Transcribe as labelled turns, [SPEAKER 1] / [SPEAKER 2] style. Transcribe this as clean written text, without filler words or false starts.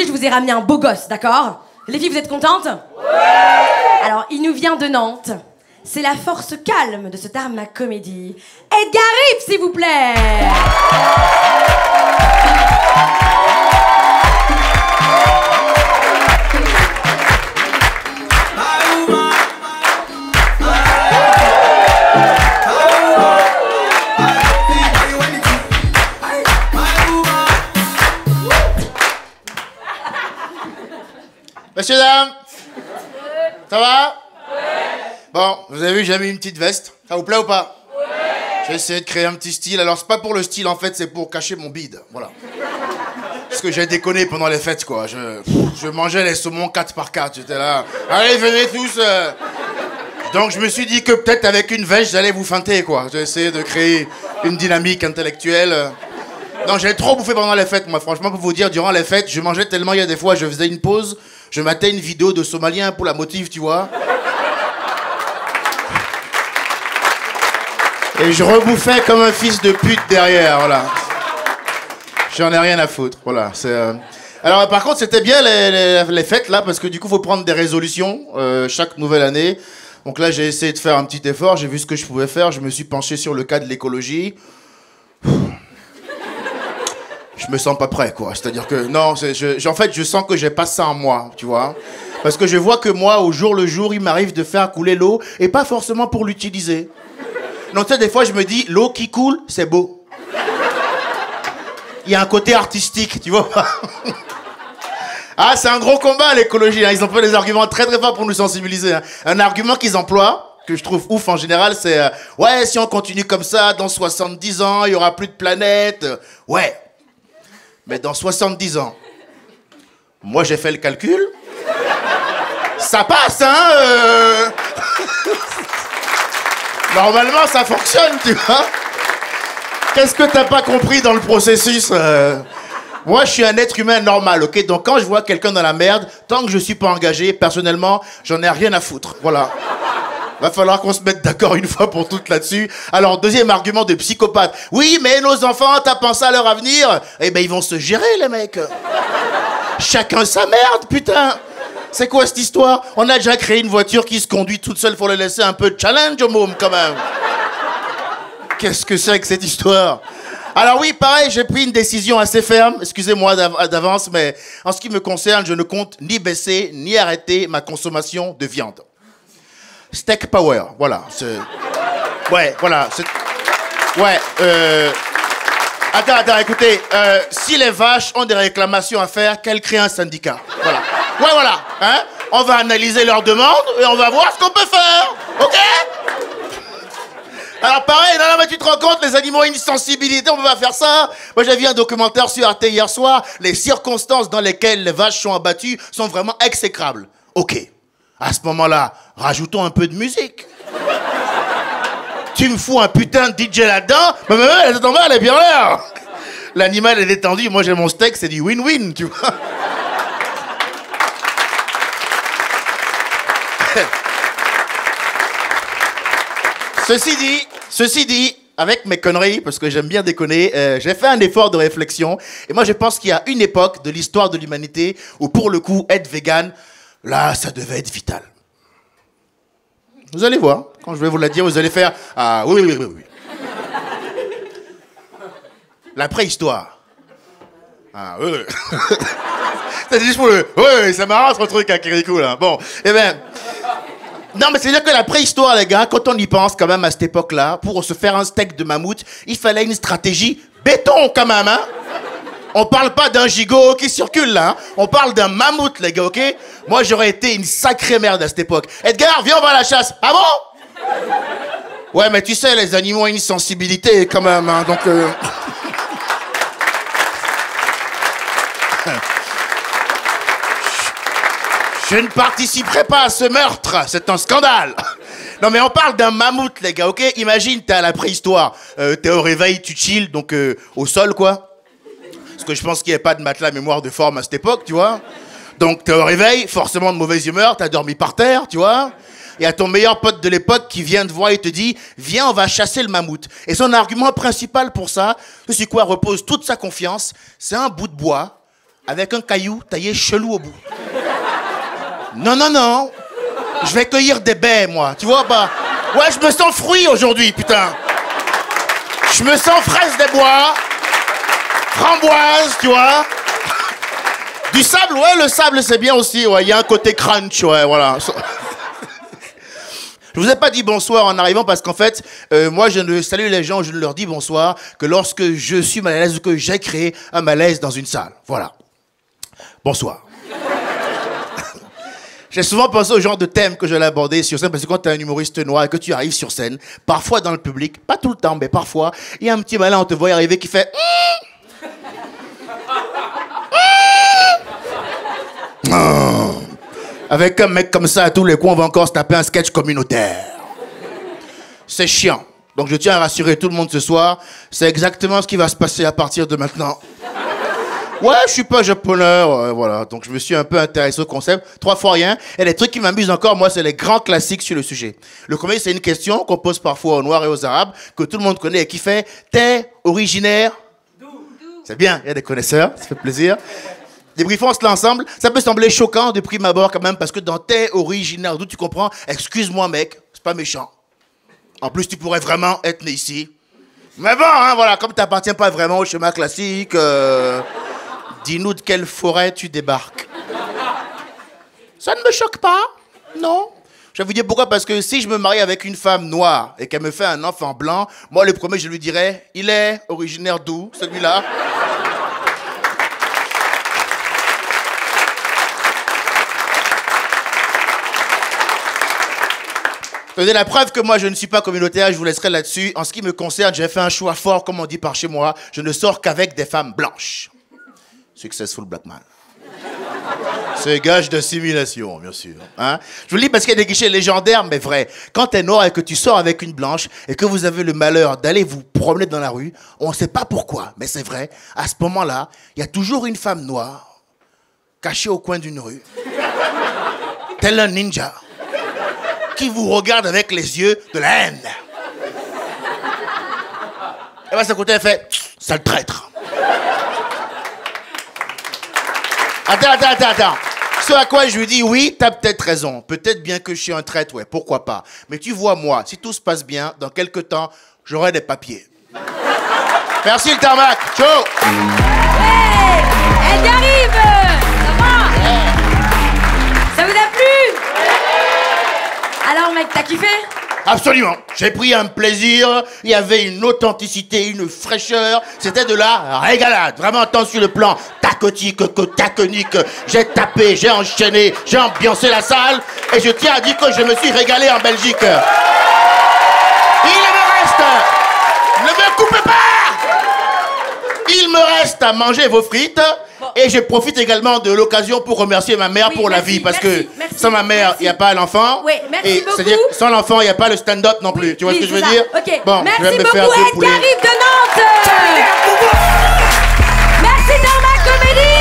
[SPEAKER 1] Aujourd'hui, je vous ai ramené un beau gosse, d'accord? Les filles, vous êtes contentes? Alors, il nous vient de Nantes. C'est la force calme de ce drama comédie. Edgar Riff, s'il vous plaît.
[SPEAKER 2] Messieurs, dames, ça va? Bon, vous avez vu, j'ai mis une petite veste. Ça vous plaît ou pas? J'ai essayé de créer un petit style. Alors, c'est pas pour le style, en fait, c'est pour cacher mon bide. Voilà. Parce que j'ai déconné pendant les fêtes, quoi. Je mangeais les saumons 4x4. J'étais là. Allez, venez tous. Donc, je me suis dit que peut-être avec une veste, j'allais vous feinter, quoi. J'ai essayé de créer une dynamique intellectuelle. Non, j'ai trop bouffé pendant les fêtes, moi. Franchement, pour vous dire, durant les fêtes, je mangeais tellement, il y a des fois, je faisais une pause, je matais une vidéo de Somaliens pour la motive, tu vois. Et je rebouffais comme un fils de pute derrière, voilà. J'en ai rien à foutre, voilà. Alors, par contre, c'était bien les fêtes, là, parce que du coup, faut prendre des résolutions chaque nouvelle année. Donc là, j'ai essayé de faire un petit effort, j'ai vu ce que je pouvais faire, je me suis penché sur le cas de l'écologie. Je me sens pas prêt, quoi. C'est-à-dire que, non, en fait, je sens que j'ai pas ça en moi, tu vois. Parce que je vois que moi, au jour le jour, il m'arrive de faire couler l'eau, et pas forcément pour l'utiliser. Donc, tu sais, des fois, je me dis, l'eau qui coule, c'est beau. Il y a un côté artistique, tu vois pas. Ah, c'est un gros combat, l'écologie, hein. Ils ont pas des arguments très très forts pour nous sensibiliser, hein. Un argument qu'ils emploient, que je trouve ouf en général, c'est ouais, si on continue comme ça, dans 70 ans, il y aura plus de planète. Ouais. Mais dans 70 ans, moi j'ai fait le calcul, ça passe, hein. Normalement ça fonctionne, tu vois. Qu'est-ce que t'as pas compris dans le processus? Moi je suis un être humain normal, ok? Donc quand je vois quelqu'un dans la merde, tant que je suis pas engagé, personnellement, j'en ai rien à foutre, voilà. Va falloir qu'on se mette d'accord une fois pour toutes là-dessus. Alors, deuxième argument de psychopathe. Oui, mais nos enfants, t'as pensé à leur avenir? Eh ben, ils vont se gérer, les mecs. Chacun sa merde, putain. C'est quoi cette histoire? On a déjà créé une voiture qui se conduit toute seule, faut la laisser un peu de challenge au môme, quand même. Qu'est-ce que c'est que cette histoire? Alors oui, pareil, j'ai pris une décision assez ferme. Excusez-moi d'avance, mais en ce qui me concerne, je ne compte ni baisser, ni arrêter ma consommation de viande. Steak Power, voilà. Ouais, voilà. Ouais, Attends, écoutez. Si les vaches ont des réclamations à faire, qu'elles créent un syndicat. Voilà. Ouais, voilà. Hein? On va analyser leurs demandes et on va voir ce qu'on peut faire. OK? Alors pareil, non, mais tu te rends compte, les animaux ont une sensibilité, on peut pas faire ça. Moi j'ai vu un documentaire sur Arte hier soir, les circonstances dans lesquelles les vaches sont abattues sont vraiment exécrables. OK. À ce moment-là, rajoutons un peu de musique. Tu me fous un putain de DJ là-dedans, mais elle est tombée, elle est bien là. L'animal est détendu, moi j'ai mon steak, c'est du win-win, tu vois. Ceci dit, avec mes conneries, parce que j'aime bien déconner, j'ai fait un effort de réflexion, et moi je pense qu'il y a une époque de l'histoire de l'humanité où pour le coup, être vegan, là, ça devait être vital. Vous allez voir, quand je vais vous la dire, vous allez faire « Ah oui. La préhistoire. Ah oui. C'est juste pour le... Oui, c'est marrant ce truc à Kirikou, là. Bon, eh ben... Non, mais c'est-à-dire que la préhistoire, les gars, quand on y pense quand même à cette époque-là, pour se faire un steak de mammouth, il fallait une stratégie béton quand même, hein. On parle pas d'un gigot qui circule là, hein. On parle d'un mammouth, les gars, ok? Moi, j'aurais été une sacrée merde à cette époque. Edgar, viens, on va à la chasse. Ah bon? Ouais, mais tu sais, les animaux ont une sensibilité quand même, hein, donc... Je ne participerai pas à ce meurtre, c'est un scandale. Non mais on parle d'un mammouth, les gars, ok? Imagine, t'es à la préhistoire, t'es au réveil, tu chill, donc au sol, quoi. Parce que je pense qu'il n'y avait pas de matelas mémoire de forme à cette époque, tu vois. Donc t'es au réveil, forcément de mauvaise humeur, t'as dormi par terre, tu vois. Il y a ton meilleur pote de l'époque qui vient te voir et te dit « Viens, on va chasser le mammouth ». Et son argument principal pour ça, c'est quoi repose toute sa confiance, c'est un bout de bois, avec un caillou taillé chelou au bout. Non, non, non. Je vais cueillir des baies, moi. Tu vois pas? Ouais, je me sens fruit aujourd'hui, putain. Je me sens fraise des bois, framboise, tu vois. Du sable, ouais, le sable, c'est bien aussi. Ouais, il y a un côté crunch, ouais, voilà. Je vous ai pas dit bonsoir en arrivant parce qu'en fait, moi, je ne salue les gens, je ne leur dis bonsoir que lorsque je suis mal à l'aise ou que j'ai créé un malaise dans une salle. Voilà. Bonsoir. J'ai souvent pensé au genre de thème que j'allais aborder sur scène, parce que quand tu es un humoriste noir et que tu arrives sur scène, parfois dans le public, pas tout le temps, mais parfois, il y a un petit malin, on te voit arriver qui fait... Avec un mec comme ça à tous les coups, on va encore se taper un sketch communautaire. C'est chiant. Donc je tiens à rassurer tout le monde ce soir, c'est exactement ce qui va se passer à partir de maintenant. Ouais, je suis pas japonais, voilà. Donc je me suis un peu intéressé au concept, 3 fois rien. Et les trucs qui m'amusent encore, moi, c'est les grands classiques sur le sujet. Le premier, c'est une question qu'on pose parfois aux Noirs et aux Arabes, que tout le monde connaît et qui fait « T'es originaire ?» C'est bien, il y a des connaisseurs, ça fait plaisir. Débriefons cela ensemble. Ça peut sembler choquant de prime abord quand même, parce que dans « T'es originaire d'où ?» tu comprends, excuse-moi mec, c'est pas méchant. En plus, tu pourrais vraiment être né ici. Mais bon, hein, voilà, comme t'appartiens pas vraiment au schéma classique... Dis-nous de quelle forêt tu débarques. Ça ne me choque pas, non. Je vais vous dire pourquoi, parce que si je me marie avec une femme noire et qu'elle me fait un enfant blanc, moi le premier je lui dirais, il est originaire d'où, celui-là? Tenez, la preuve que moi je ne suis pas communautaire, je vous laisserai là-dessus. En ce qui me concerne, j'ai fait un choix fort, comme on dit par chez moi, je ne sors qu'avec des femmes blanches. Successful black man. C'est gage d'assimilation, bien sûr. Hein? Je vous le dis parce qu'il y a des guichets légendaires, mais vrais. Quand t'es noir et que tu sors avec une blanche et que vous avez le malheur d'aller vous promener dans la rue, on ne sait pas pourquoi, mais c'est vrai, à ce moment-là, il y a toujours une femme noire cachée au coin d'une rue, tel un ninja, qui vous regarde avec les yeux de la haine. Et bien, ce côté, elle fait « sale traître ». Attends. Ce à quoi je lui dis, oui, t'as peut-être raison. Peut-être bien que je suis un traître, ouais, pourquoi pas. Mais tu vois, moi, si tout se passe bien, dans quelques temps, j'aurai des papiers. Merci le tarmac. Ciao.
[SPEAKER 1] Hey, elle y arrive. Ça va? Ça vous a plu? Alors, mec, t'as kiffé?
[SPEAKER 2] Absolument. J'ai pris un plaisir. Il y avait une authenticité, une fraîcheur. C'était de la régalade. Vraiment, tant sur le plan tacotique que taconique. J'ai tapé, j'ai enchaîné, j'ai ambiancé la salle. Et je tiens à dire que je me suis régalé en Belgique. Il me reste... Ne me coupez pas! Il me reste à manger vos frites. Et je profite également de l'occasion pour remercier ma mère pour la vie. Parce que sans ma mère, il n'y a pas l'enfant.
[SPEAKER 1] Oui, merci beaucoup.
[SPEAKER 2] C'est-à-dire que sans l'enfant, il n'y a pas le stand-up non plus. Tu vois ce que je veux dire?
[SPEAKER 1] Ok,
[SPEAKER 2] bon,
[SPEAKER 1] merci
[SPEAKER 2] je vais me
[SPEAKER 1] beaucoup,
[SPEAKER 2] faire
[SPEAKER 1] Ed qui arrive de Nantes. Merci Tarmac Comédie.